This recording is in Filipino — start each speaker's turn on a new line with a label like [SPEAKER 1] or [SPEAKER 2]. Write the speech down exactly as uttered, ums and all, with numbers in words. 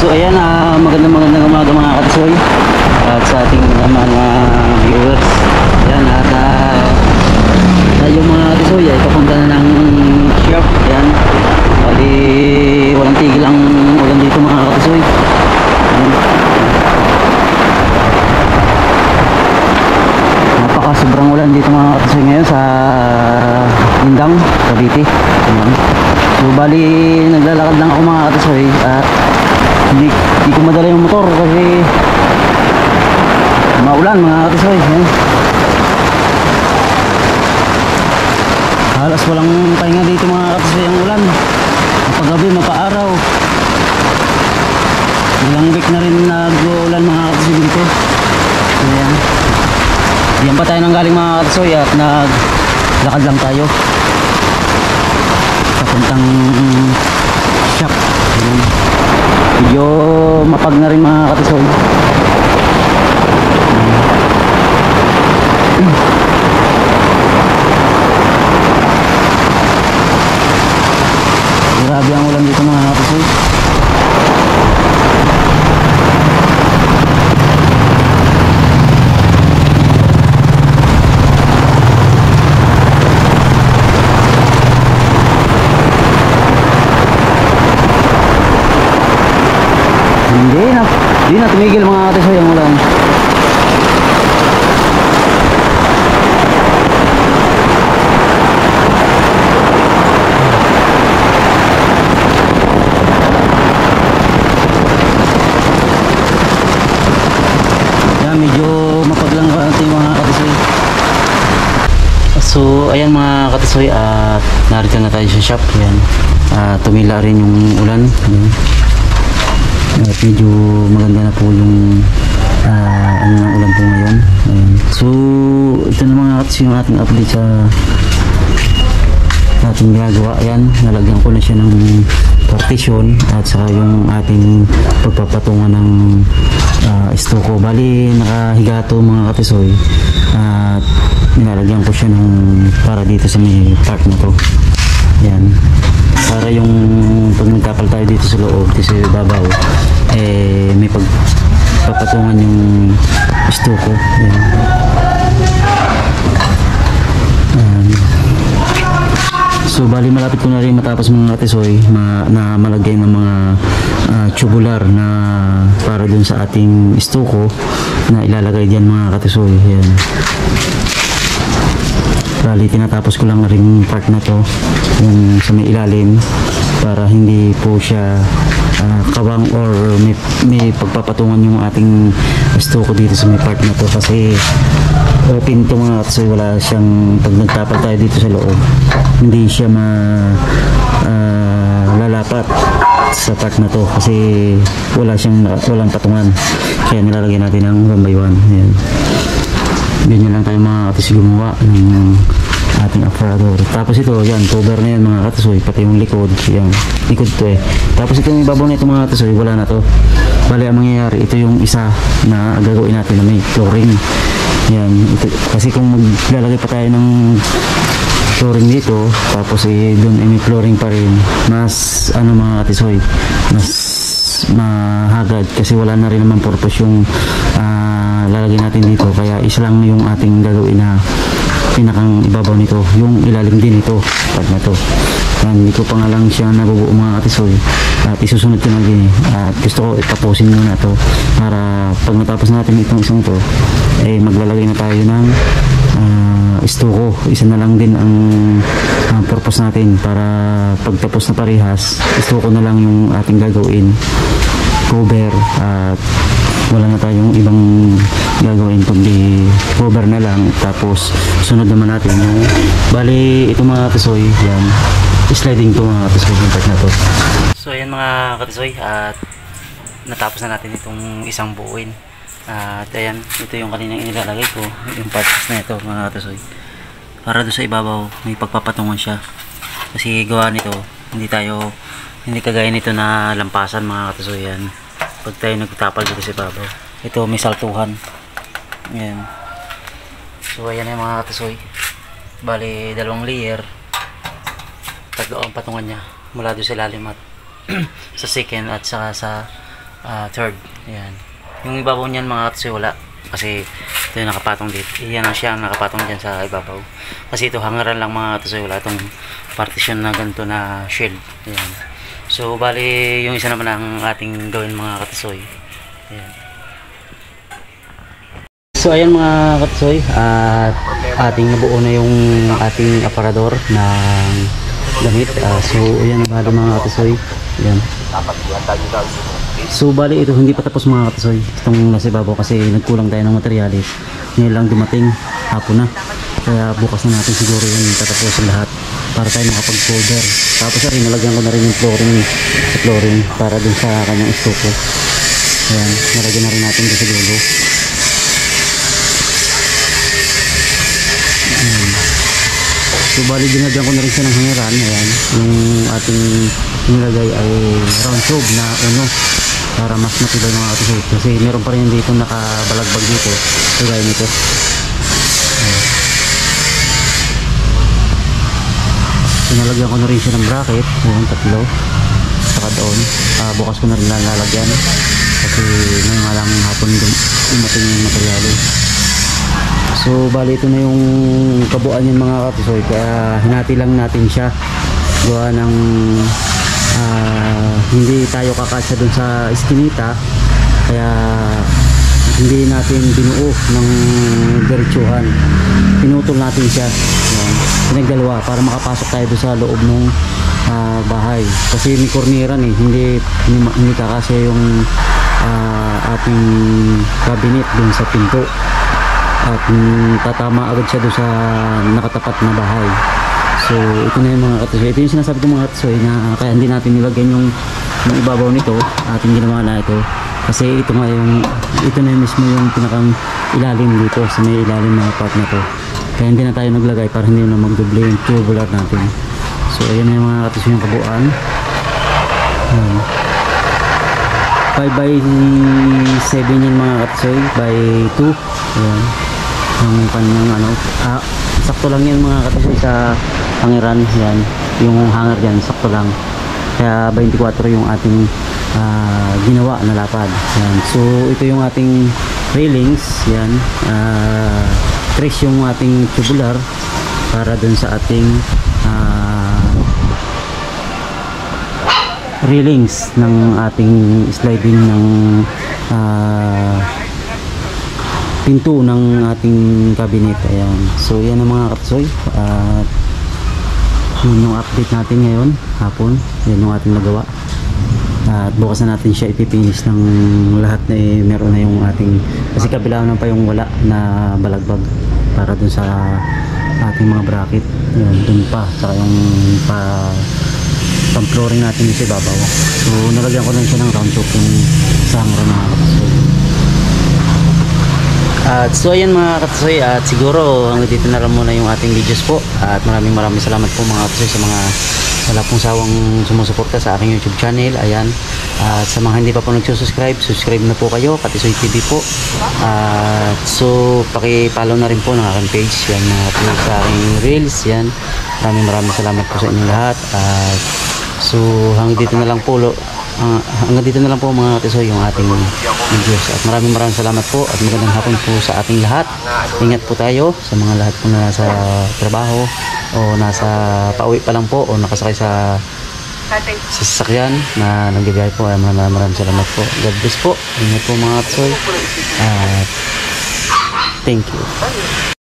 [SPEAKER 1] ayan, uh, magandang magandang umaga mga katisoy at sa ating uh, mga viewers. Ayan, at uh, tayo mga katisoy ay papunta na ng shop. Ayan, bali walang tigil ang ulan dito mga katisoy. Ayan, napaka sobrang ulan dito mga katisoy ngayon sa Indang, Cavite. Ayan, so bali naglalakad lang ako mga katisoy at Hindi, hindi ko madala yung motor kasi maulan mga katisoy. Ayan, halos walang pahinga dito mga katisoy ang ulan. Paggabi mapaaraw, ilang week na rin nag-uulan mga katisoy dito. Ayan, diyan pa tayo nang galing mga katisoy at naglakad lang tayo papuntang shop. Ayan, medyo mapag na rin mga katisoy. Grabe ang ulan dito mga katisoy. Hindi na, hindi na tumigil mga katisoy ang ulan. Yan, medyo mapaglang konti mga katisoy. So ayan mga katisoy, at narito na tayo sa shop. Yan, uh, tumila rin yung ulan. Yan. At medyo maganda na po yung uh, ano ng ulan po ngayon. Ayan. So ito na mga katisoy yung ating update sa ating ginagawa. Ayan, nalagyan ko na siya ng partition at saka yung ating pagpapatungan ng uh, estoko. Bali nakahiga to mga katisoy at nilalagyan ko siya ng para dito sa may part na to. Ayan, para yung pag nagkapal tayo dito sa loob, dito sa babaw, eh may pagpapatungan yung estoko. Ayan. Ayan. So bali malapit ko na rin matapos mga katisoy ma na malagay ng mga uh, tubular na para dun sa ating estoko na ilalagay diyan mga katisoy. Ayan, bali tinatapos ko lang rin part na to yung sa may ilalim para hindi po siya uh, kawang or may, may pagpapatungan yung ating estoko dito sa may part na to kasi open to mga katisoy. Wala siyang, pag nagtapal tayo dito sa loob, hindi siya ma uh, lalapat sa part na to kasi wala siyang, walang patungan, kaya nilalagay natin ng one by one. Ayan, ganyan lang tayo mga katisoy gumawa ng ating aparador. Tapos ito, yan, cover na yan mga katisoy, pati yung likod, yung likod to eh. Tapos ito yung ibabaw na ito mga katisoy, wala na to. Bali ang mangyayari, ito yung isa na gagawin natin na may flooring. Yan, ito, kasi kung maglalagay pa tayo ng flooring dito, tapos eh doon eh, may flooring pa rin, mas ano mga katisoy, mas mahagad kasi wala na rin naman purpose yung uh, lalagay natin dito. Kaya isa lang yung ating gagawin na pinakang ibabaw nito, yung ilalim din ito pag na to. Yan, hindi ko pa nga lang siya nabubuo mga katisoy at isusunod ko na din at gusto ko itapusin muna to para pag natapos natin itong isang to eh maglalagay na tayo ng uh, estoko. Isa na lang din ang uh, purpose natin para pagtapos na parehas, estoko na lang yung ating gagawin, cover, at wala na tayong ibang gagawin kundi cover na lang. Tapos sunod naman natin yung bali ito mga katisoy, yan, sliding to mga katisoy yung part na to. So ayan mga katisoy, at natapos na natin itong isang buuin. At ayan, ito yung kaninang inilalagay ko, yung parts na ito mga katisoy, para doon sa ibabaw may pagpapatungan siya kasi gawa nito hindi tayo, hindi kagaya nito na lampasan mga katisoy. Yan, pag tayo nagtapal dito sa ibabaw, ito may saltuhan. Ayan, so ayan yung mga katisoy, bali dalawang layer, tatlo ang patungan niya mula doon sa ilalim at sa second at saka sa ah, third. Ayan. Yung ibabaw niyan mga katsoy wala. Kasi ito yung nakapatong dito. Yan ang siya ang nakapatong dyan sa ibabaw. Kasi ito hangaran lang mga katsoy. Wala itong partition na ganito na shield. Ayan. So bali yung isa naman ang ating gawin mga katsoy. Ayan. So ayan mga katsoy. At ating nabuo na yung ating aparador ng damit. Uh, so ayan bali mga katsoy. Ayan. So bali ito hindi pa tapos mga katisoy itong nasa ibabaw kasi nagkulang tayo ng materialis. Ngayon lang dumating hapon na, kaya bukas na natin siguro yun tatapusin lahat para tayo makapag-cover. Tapos rin nalagyan ko na rin yung flooring sa flooring para dun sa kanyang estuko. Ayan, nalagyan na rin natin dun sa dulo. hmm. So bali dinagyan ko na rin siya ng hangiran. Ayan, yung ating nilagay ay round tube na uno para mas matibay mga katisoy, kasi meron pa rin dito nakabalagbag dito kagaya nito. So nalagyan ko na rin siya ng bracket. Ayan, tatlo saka doon. Uh, bukas ko na rin lalagyan kasi ngayon nga lang hapon dumating yung material. So bali ito na yung kabuuan yung mga katisoy, kaya hinati lang natin siya gawa ng uh, hindi tayo kakasya dun sa iskinita, kaya hindi natin binuo ng diretsuhan, pinutol natin siya. Ayan, pinagdalawa para makapasok tayo dun sa loob ng uh, bahay kasi may korniran eh, hindi, hindi, hindi kakasya yung uh, ating cabinet dun sa pinto at um, tatama agad siya dun sa nakatapat na bahay. So ito na yung mga katisoy, ito yung sinasabi ko mga katisoy na kaya hindi natin nilagyan yung, yung ibabaw nito, ating ginawa na ito kasi ito nga yung, ito na yung mismo yung pinakang ilalim dito sa may ilalim mga part na to, kaya hindi na tayo naglagay para hindi na magdoble yung tubular natin. So ayan na yung mga katisoy yung kabuuan. um, five by seven yung mga katisoy by two. Ayan ang kanyang ano, ah, sakto lang yan mga katisoy sa hangiran. Yan yung hanger dyan, sakto lang, kaya twenty-four yung ating uh, ginawa na lapad. Yan. So ito yung ating railings. Yan, uh, tres yung ating tubular para dun sa ating uh, railings ng ating sliding ng uh, pinto ng ating cabinet. Ayan. So yan ang mga katisoy, at uh, yun yung update natin ngayon hapon. Yan yung ating nagawa, at bukas na natin siya ipipinish ng lahat na eh, meron na yung ating, kasi kabilaan pa yung wala na balagbag para dun sa ating mga bracket. Yan, dun pa saka yung pa pang flooring natin yung sa ibabaw. So nalagyan ko lang siya ng round tube yung sa hangar na katisoy. At so ayan mga katisoy, at siguro hanggang dito na lang muna yung ating videos po, at maraming maraming salamat po mga katisoy sa mga wala pong sawang sumusuporta sa aking YouTube channel. Ayan, at sa mga hindi pa po nagsusubscribe, subscribe na po kayo, Katisoy T V po. At so paki-follow na rin po ng aking page, yan mga katisoy, sa aking reels. Yan, maraming maraming salamat po sa inyong lahat. At so hanggang dito na lang po lo Uh, hanggang dito na lang po mga katisoy yung ating videos, at maraming maraming salamat po at magandang hapon po sa ating lahat. Ingat po tayo sa mga lahat po na nasa trabaho o nasa pauwi pa lang po o nakasakay sa sa sasakyan na nagbibiyahe po. Maraming maraming salamat po. God bless po. Ingat po mga katisoy, at uh, thank you.